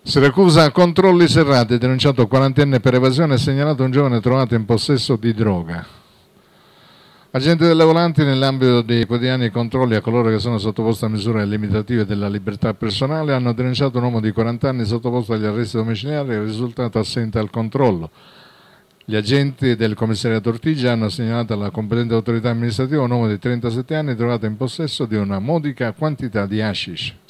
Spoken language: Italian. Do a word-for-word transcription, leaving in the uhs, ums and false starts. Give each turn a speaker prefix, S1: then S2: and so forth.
S1: Siracusa, controlli serrati, denunciato quarantenne per evasione e segnalato un giovane trovato in possesso di droga. Agenti delle volanti, nell'ambito dei quotidiani controlli a coloro che sono sottoposti a misure limitative della libertà personale, hanno denunciato un uomo di quaranta anni sottoposto agli arresti domiciliari e risultato assente al controllo. Gli agenti del commissariato Ortigia hanno segnalato alla competente autorità amministrativa un uomo di trentasette anni trovato in possesso di una modica quantità di hashish.